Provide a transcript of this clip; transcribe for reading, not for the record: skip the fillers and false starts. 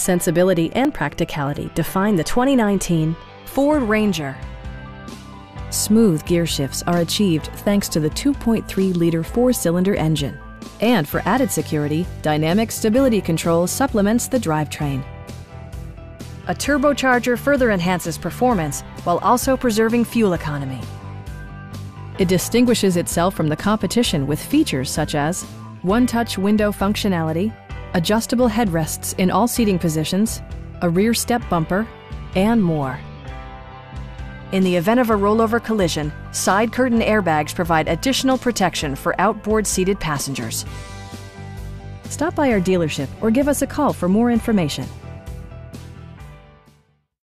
Sensibility and practicality define the 2019 Ford Ranger. Smooth gear shifts are achieved thanks to the 2.3-liter four-cylinder engine. And for added security, dynamic stability control supplements the drivetrain. A turbocharger further enhances performance while also preserving fuel economy. It distinguishes itself from the competition with features such as one-touch window functionality, adjustable headrests in all seating positions, a rear step bumper, and more. In the event of a rollover collision, side curtain airbags provide additional protection for outboard seated passengers. Stop by our dealership or give us a call for more information.